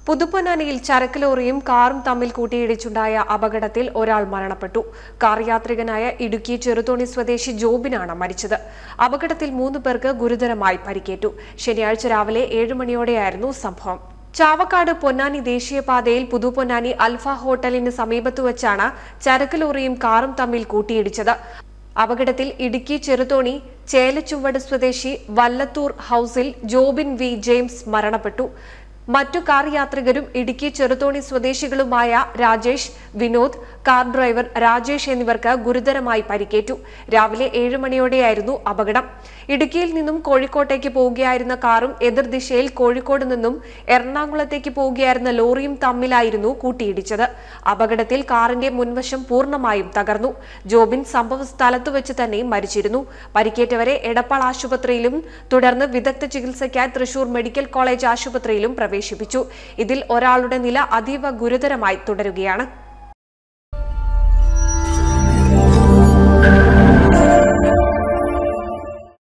പുതുപ്പൊന്നാനിയിൽ ചരക്ക് ലോറിയും കാറും തമ്മിൽ കൂട്ടിയിടിച്ചുണ്ടായ അപകടത്തിൽ ഒരാൾ മരണപ്പെട്ടു. കാർ യാത്രികനായ ഇടുക്കി ചെറുതോണി സ്വദേശി ജോബിനാണ് മരിച്ചത്. അപകടത്തിൽ 3 പേർക്ക് ഗുരുതരമായി പരിക്കേറ്റു. ശനിയാഴ്ച രാവിലെ 7 മണിയോടെയായിരുന്നു സംഭവം. ചാവക്കാട് പൊന്നാനി ദേശീയപാതയിൽ പുതുപ്പൊന്നാനി അൽഫ ഹോട്ടലിന് സമീപത്തു വച്ചാണ് ചരക്ക് ലോറിയും കാറും തമ്മിൽ കൂട്ടിയിടിച്ചത്. അപകടത്തിൽ ഇടുക്കി ചെറുതോണി ചേലച്ചുവട് സ്വദേശി വല്ലത്തൂർ ഹൌസിൽ ജോബിൻ വി ജെയിംസ് മരണപ്പെട്ടു. മറ്റു കാർ യാത്രികരും ഇടുക്കി ചെറുതോണി സ്വദേശികളുമായ രാജേഷ്, വിനോദ്, കാർ ഡ്രൈവർ രാജേഷ് എന്നിവർക്ക് ഗുരുതരമായി പരിക്കേറ്റു. രാവിലെ 7 മണിയോടെയായിരുന്നു അപകടം. ഇടുക്കിയിൽ നിന്നും കോഴിക്കോട്ടേക്ക് പോവുകയായിരുന്ന കാറും എതിർദിശയിൽ കോഴിക്കോട് നിന്നും എറണാകുളത്തേക്ക് പോവുകയായിരുന്ന ലോറിയും തമ്മിലായിരുന്നു കൂട്ടിയിടിച്ചത്. അപകടത്തിൽ കാറിന്റെ മുൻവശം പൂർണ്ണമായും തകർന്നു. ജോബിൻ സംഭവ സ്ഥലത്തു വെച്ച് തന്നെ മരിച്ചിരുന്നു. പരിക്കേറ്റവരെ എടപ്പാൾ ആശുപത്രിയിലും തുടർന്ന് വിദഗ്ധ ചികിത്സയ്ക്കായി തൃശൂർ മെഡിക്കൽ കോളേജ് ആശുപത്രിയിലും പ്രവേശിപ്പിച്ചു. ഇതിൽ ഒരാളുടെ നില അതീവ ഗുരുതരമായി തുടരുകയാണ്.